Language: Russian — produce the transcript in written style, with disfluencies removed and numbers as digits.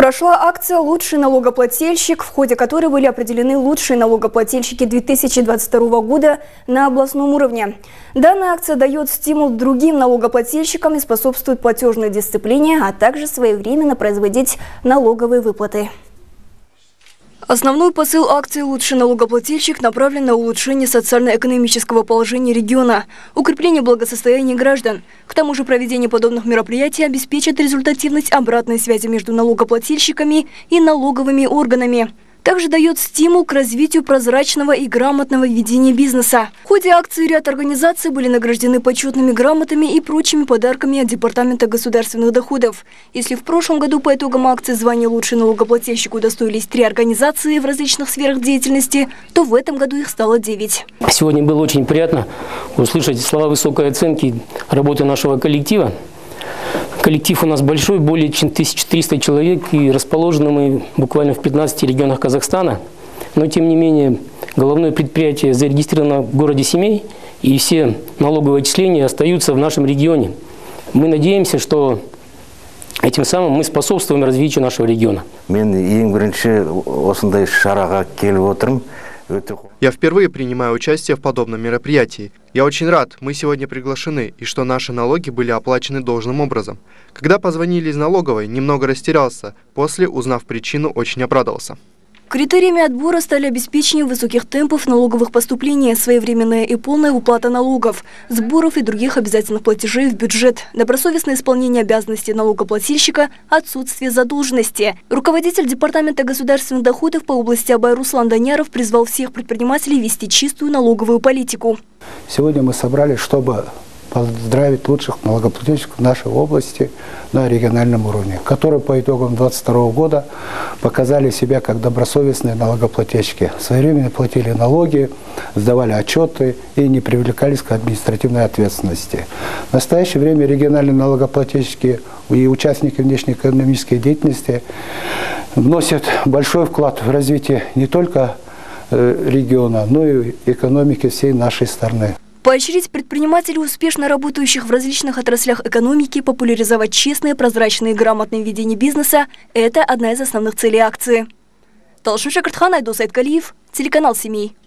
Прошла акция «Лучший налогоплательщик», в ходе которой были определены лучшие налогоплательщики 2022 года на областном уровне. Данная акция дает стимул другим налогоплательщикам и способствует платежной дисциплине, а также своевременно производить налоговые выплаты. Основной посыл акции «Лучший налогоплательщик» направлен на улучшение социально-экономического положения региона, укрепление благосостояния граждан. К тому же проведение подобных мероприятий обеспечит результативность обратной связи между налогоплательщиками и налоговыми органами. Также дает стимул к развитию прозрачного и грамотного ведения бизнеса. В ходе акции ряд организаций были награждены почетными грамотами и прочими подарками от Департамента государственных доходов. Если в прошлом году по итогам акции звания «Лучший налогоплательщик» удостоились 3 организации в различных сферах деятельности, то в этом году их стало 9. Сегодня было очень приятно услышать слова высокой оценки работы нашего коллектива. Коллектив у нас большой, более чем 1300 человек, и расположены мы буквально в 15 регионах Казахстана. Но, тем не менее, головное предприятие зарегистрировано в городе Семей, и все налоговые отчисления остаются в нашем регионе. Мы надеемся, что этим самым мы способствуем развитию нашего региона. Я впервые принимаю участие в подобном мероприятии. Я очень рад, мы сегодня приглашены, и что наши налоги были оплачены должным образом. Когда позвонили из налоговой, немного растерялся, после, узнав причину, очень обрадовался. Критериями отбора стали обеспечение высоких темпов налоговых поступлений, своевременная и полная уплата налогов, сборов и других обязательных платежей в бюджет, добросовестное исполнение обязанностей налогоплательщика, отсутствие задолженности. Руководитель Департамента государственных доходов по области Абай Руслан Даняров призвал всех предпринимателей вести чистую налоговую политику. Сегодня мы собрались, чтобы поздравить лучших налогоплательщиков нашей области на региональном уровне, которые по итогам 2022 года показали себя как добросовестные налогоплательщики. Своевременно платили налоги, сдавали отчеты и не привлекались к административной ответственности. В настоящее время региональные налогоплательщики и участники внешнеэкономической деятельности вносят большой вклад в развитие не только региона, но и экономики всей нашей страны. Поощрить предпринимателей, успешно работающих в различных отраслях экономики, популяризовать честное, прозрачное и грамотное ведение бизнеса – это одна из основных целей акции. Талшин Шакартхан, Айдос Айткалиев, телеканал «Семей».